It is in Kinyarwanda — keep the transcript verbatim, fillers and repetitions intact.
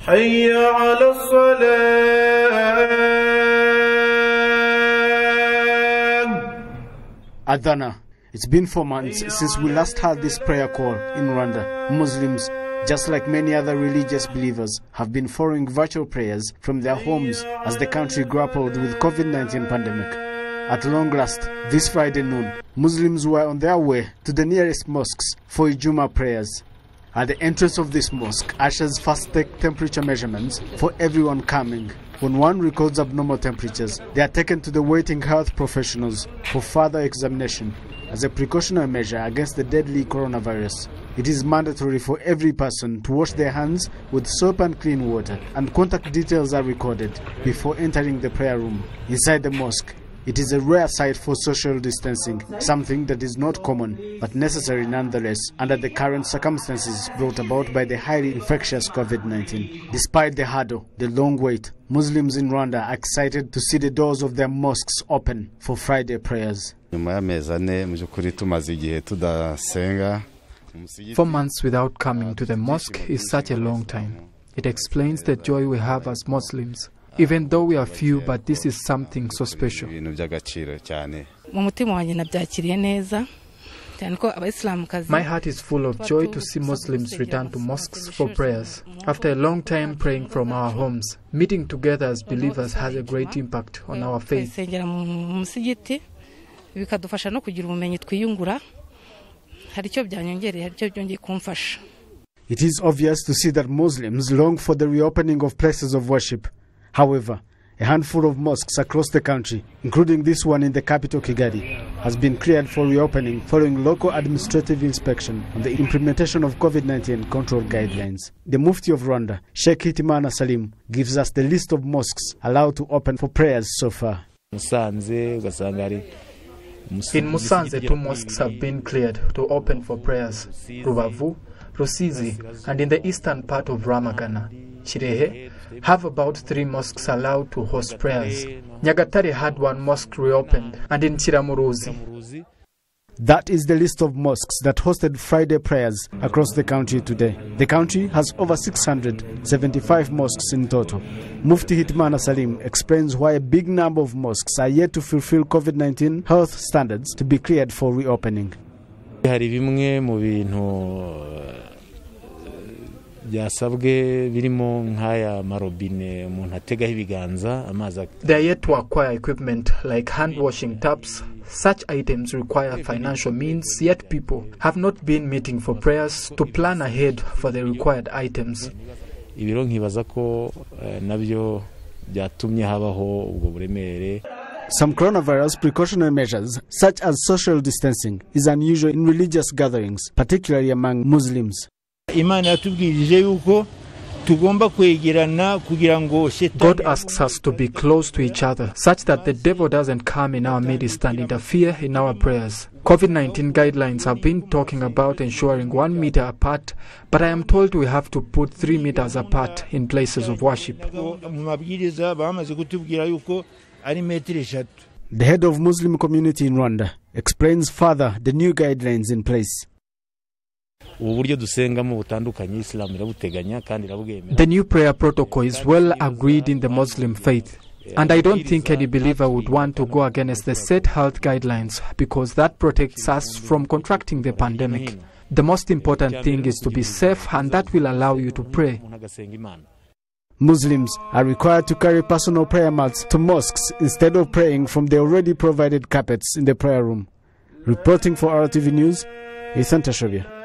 حي على الصلاة. Adhana, it's been four months since we last had this prayer call in Rwanda. Muslims, just like many other religious believers, have been following virtual prayers from their homes as the country grappled with COVID nineteen pandemic. At long last, this Friday noon, Muslims were on their way to the nearest mosques for Ijuma prayers. At the entrance of this mosque, ushers first take temperature measurements for everyone coming. When one records abnormal temperatures, they are taken to the waiting health professionals for further examination as a precautionary measure against the deadly coronavirus. It is mandatory for every person to wash their hands with soap and clean water, and contact details are recorded before entering the prayer room. Inside the mosque, it is a rare sight for social distancing, something that is not common but necessary nonetheless under the current circumstances brought about by the highly infectious COVID nineteen. Despite the hurdle, the long wait, Muslims in Rwanda are excited to see the doors of their mosques open for Friday prayers. Four months without coming to the mosque is such a long time. It explains the joy we have as Muslims. Even though we are few, but this is something so special. My heart is full of joy to see Muslims return to mosques for prayers. After a long time praying from our homes, meeting together as believers has a great impact on our faith. It is obvious to see that Muslims long for the reopening of places of worship. However, a handful of mosques across the country, including this one in the capital Kigali, has been cleared for reopening following local administrative inspection on the implementation of COVID nineteen control guidelines. The Mufti of Rwanda, Sheikh Hitimana Salim, gives us the list of mosques allowed to open for prayers so far. In Musanze, two mosques have been cleared to open for prayers: Rubavu, Rusizi, and in the eastern part of Ramagana. Chirehe have about three mosques allowed to host prayers. Nyagatare had one mosque reopened, and in Chiramuruzi. That is the list of mosques that hosted Friday prayers across the country today. The country has over six hundred seventy-five mosques in total. Mufti Hitmana Salim explains why a big number of mosques are yet to fulfill COVID nineteen health standards to be cleared for reopening. They are yet to acquire equipment like hand-washing taps. Such items require financial means, yet people have not been meeting for prayers to plan ahead for the required items. Some coronavirus precautionary measures, such as social distancing, is unusual in religious gatherings, particularly among Muslims. God asks us to be close to each other, such that the devil doesn't come in our midst and interfere in our prayers. COVID nineteen guidelines have been talking about ensuring one meter apart, but I am told we have to put three meters apart in places of worship. The head of Muslim community in Rwanda explains further the new guidelines in place. The new prayer protocol is well agreed in the Muslim faith, and I don't think any believer would want to go against the set health guidelines because that protects us from contracting the pandemic. The most important thing is to be safe, and that will allow you to pray. Muslims are required to carry personal prayer mats to mosques instead of praying from the already provided carpets in the prayer room. Reporting for R T V News, AthanTashobya.